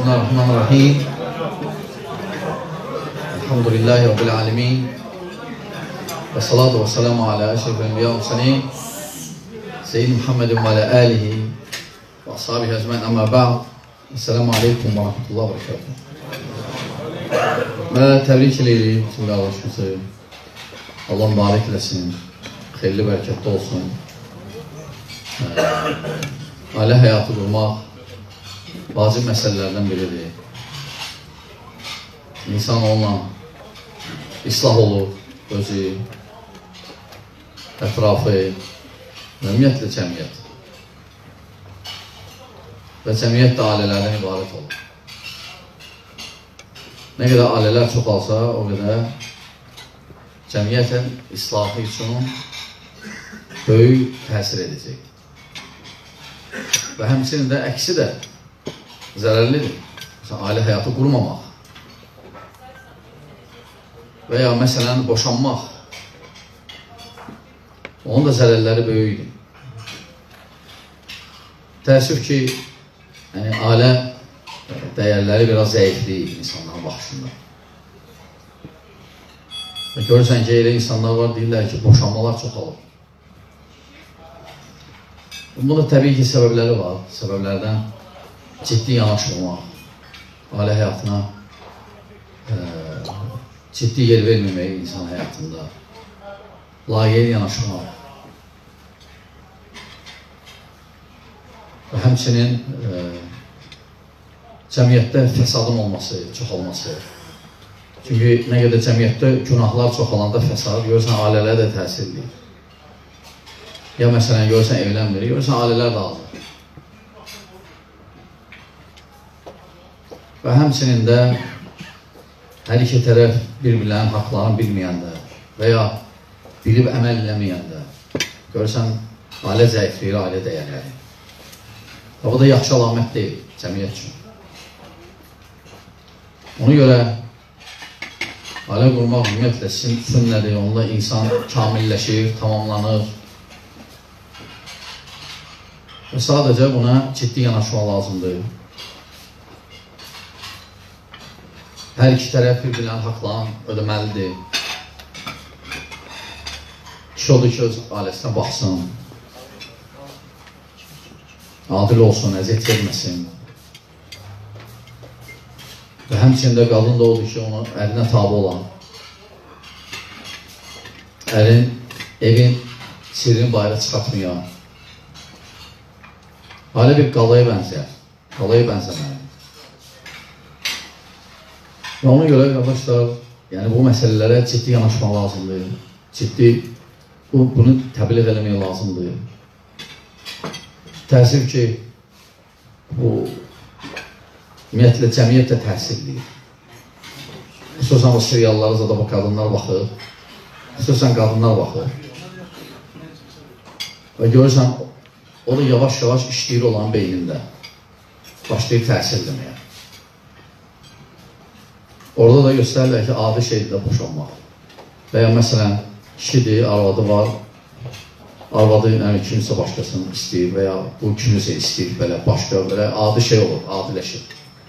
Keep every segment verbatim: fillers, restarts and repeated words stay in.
Bismillahirrahmanirrahim. Elhamdülillahi Rabbil alemin. Və salatu və selamu alə əşrəfil enbiya və murselin Seyyid Muhammedin və alə alihi və ashabihi ecmaîn, amma ba'd. Esselamu aleykum və rahmetullahi və berekatuhu. Və təbrik edirik bütün qardaşımızı. Allah mübarək eləsin, xeyirli bərəkətli olsun. Ailə həyatı qurmaq vacib məsələlərdən biridir. İnsan onunla islah olur, özü, ətrafı və ümumiyyətlə cəmiyyət. Və cəmiyyət də ailələrdən ibarət olur. Nə qədər ailələr çoxalsa, o qədər cəmiyyətin islahı üçün böyük təsir edəcək. Və həmçinin də əksi də zərərlidir. Məsələn, ailə həyatı qurmamaq və ya məsələn, boşanmaq. Onun da zərərləri böyükdür. Təəssüf ki, yəni, ailə dəyərləri biraz zəifliyir insanların baxışında. Və görürsən ki, elə insanlar var, deyirlər ki, boşanmalar çoxalır. Bunun təbii ki, səbəbləri var. Səbəblərdən ciddi yanaşmamaq, ailə həyatına e, ciddi yer verməmək insan həyatında, layiqli yanaşmaq və həmçinin e, cəmiyyətdə fəsadın olması, çoxalması. Çünki nə qədər cəmiyyətdə günahlar çoxalanda fəsad, görürsən, ailələr də təsir edir. Ya məsələn, görürsən, evlənmir, görürsən, ailələr də alır. Və həmçinin də hər iki tərəf bir-birlərinin haqlarını bilməyəndə və ya bilib əməl eləməyəndə görürsən, ailə zəifliyir, ailə dəyərləri. Bu da yaxşı əlamət deyil cəmiyyət üçün. Ona görə ailə qurmaq ümumiyyətlə sünnədir, onunla insan kamilləşir, tamamlanır. Və sadəcə buna ciddi yanaşmaq lazımdır. Hər iki tərəf bir-birlərin haqlarını ödəməlidir. Kişi odur ki, öz ailəsinə baxsın, adil olsun, əziyyət verməsin. Və həmçində qadın da odur ki, onu ərinə tabi olan, ərin, evin sirrini bayra çıxartmayan, ailə bir qalaya bənzər, qalaya bənzəməli. Və ona görə, qardaşlar, yəni bu məsələlərə ciddi yanaşmaq lazımdır, ciddi bu, bunu təbliğ eləmək lazımdır. Təəssüf ki, bu ümumiyyətlə cəmiyyət də təsirliyir. Xüsusən o seriallara zada bu qadınlar baxır, xüsusən qadınlar baxır. Və görürsən, o da yavaş-yavaş işləyir olan beynində, başlayır təsir eləməyə. Orada da göstərirlər ki, adi şeydir də boşanmaq. Və ya məsələn, kişidir, arvadı var, arvadı yəni, kimsə başqasını istəyir və ya bu kimsə istəyir, belə başqa, belə adi şey olur, adiləşir.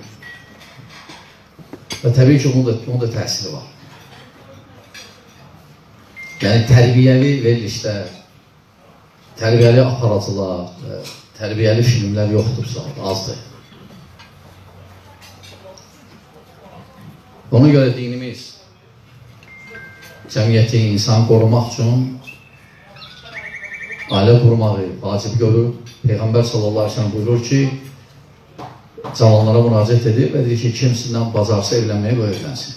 Və təbii ki, bunun da, bunun da təsiri var. Yəni, tərbiyəli verilişlər, tərbiyəli aparacılar, tərbiyəli filmlər yoxdursa, azdır. Ona görə dinimiz cəmiyyəti, insan qorumaq üçün ailə qurmağı vacib görür. Peyğəmbər sallallahu aleyhi ve sellem buyurur ki, cavanlara müraciət edir və deyir ki, kimsindən bacarsa evlənməyə qoy evlənsin.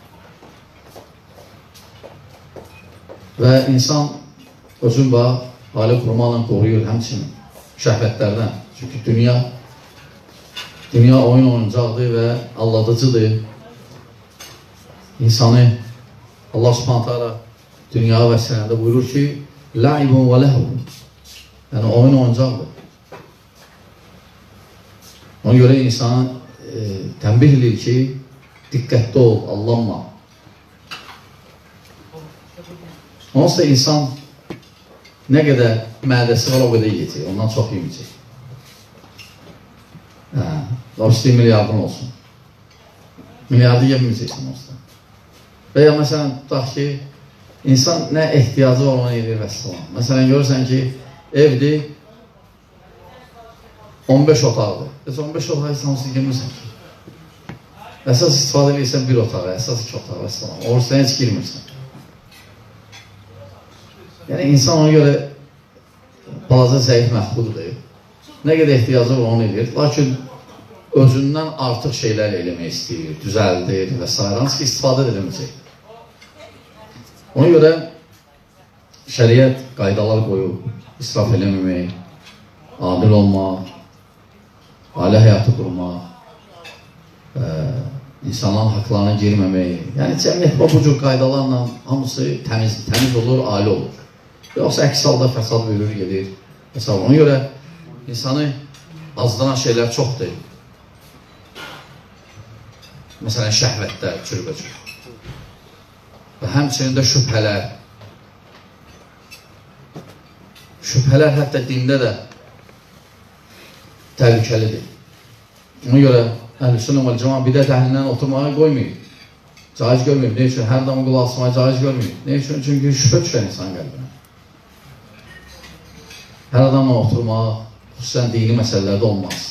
Və insan özün bax, ailə qurmaqla qoruyur həmçinin şəhvətlərdən. Çünki dünya, dünya oyun oyuncaqdır və aldadıcıdır. İnsanı Allah subhanahu ta'ala dünya və sənədə buyurur ki, la'ibun və ləhvun. Yəni oyun oyuncaqdır. Ona görə insana e, tənbih edir ki, diqqətli ol, aldanma. Onsuz da insan nə qədər mədəsi var, o qədər yiyəcək, ondan çox yiyəcək. Laf istəyir milyardın olsun. Milyardı yeməyəcəksin olsun. Və ya məsələn, tutaq ki, insan nə ehtiyacı var ona edir və salam. Məsələn, görürsən ki, evdir, on beş otaqdır. Heç on beş otaq İslamsız girmirsən ki. Əsas istifadə edirsən bir otağa, əsas iki otağa və salam. Orasına heç girmirsən. Yəni, insan ona görə balaca zəif məxluqdur. Nə qədər ehtiyacı var onu edir. Lakin özündən artıq şeylər eləmək istəyir, düzəldir və s. Hansı ki, istifadə edilməyəcək. Ona görə şəriət qaydalar qoyub, israf eləməmək, adil olmaq, ailə həyatı qurmaq, ə, insanların haqlarına girməmək. Yəni, cəmiyyətdə bu cür qaydalarla hamısı təmiz, təmiz olur, ailə olur. Yoxsa əks halda fəsad bölür, gedir. Məsələn, ona görə insanı azdanan şeylər çoxdur. Məsələn, şəhvətlər, cürbəcür. Və həmçinin də şübhələr. Şübhələr hətta dində də təhlükəlidir. Ona görə Əhl-i-Sünnə vəl-Cəmaət bidət əhlindən oturmağa qoymayın. Caiz görməyib. Ne üçün? Hər damı qulaq asmağa caiz görməyib. Ne üçün? Çünki şübhə düşər insan qəlbinə. Hər adamla oturmağa, xüsusən dini məsələlərdə olmaz.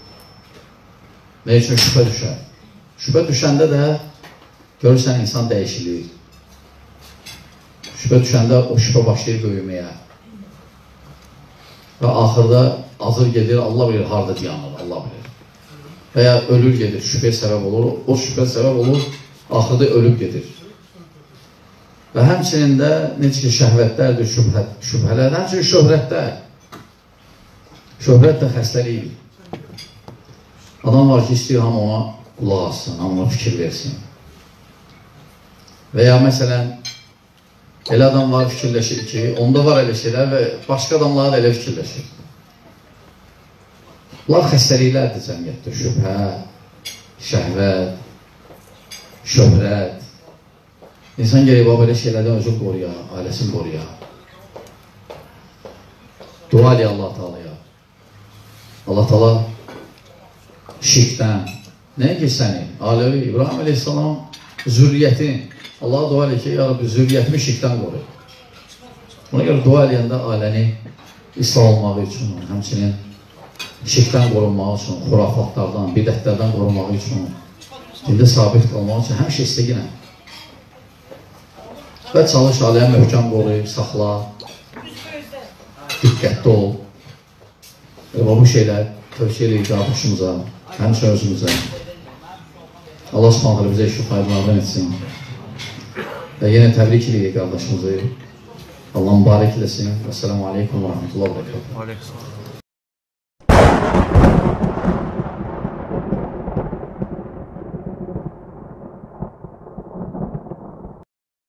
Ne üçün? Şübhə düşər. Şübhə düşəndə də görürsən insan dəyişilir. Şübhə düşəndə o şübhə başlayır böyüməyə. Və axırda azır gedir, Allah bilir, harada dayanır, Allah bilir. Və ya ölür gedir, şübhə səbəb olur, o şübhə səbəb olur, axırda ölüb gedir. Və həmçinin də necə ki, şəhvətlərdir, şübhə, şübhələr, həmçinin şöhrətlər. Şöhrət də xəstəliyidir. Adam var ki, istəyir, hamı ona qulaq assın, hamı ona fikir versin. Və ya məsələn, elə adam var fikirləşir ki, onda var elə şeylər və başqa adamlara da elə fikirləşir. Bunlar xəstəliklərdir cəmiyyətdə. Şübhə, şəhvət, şöhrət. İnsan gerək belə şeylərdən özü qoruya, ailəsini qoruya. Dua eləyə Allah Teala'ya. Allah Teala şirkdən, nəyə ki səni? Alevi, İbrahim Aleyhisselam zürriyyətin. Allah'a dua elə ki, ya Rabbi, zürriyyətimi şirkdən qoruy. Buna görə dua eləyəndə ailəni islah olmağı üçün, həmçinin şirkdən qorunmaq üçün, xurafatlardan, bidətlərdən qorunmaq üçün, dində sabit qalmaq üçün həmişə istəginə. Və çalış, aləyə möhkəm qoruyub, saxla, diqqətli ol. Və bu şeylər tövsiyə eləyir qardaşımıza, həmçə özümüzə. Allah subhanələ bizə işi faydalardan etsin. Və yenə təbrik eləyir qardaşımızı. Allah mübarək eləsin. Əssəlamu aleykum və rəhmətullahi və bərəkatuhu.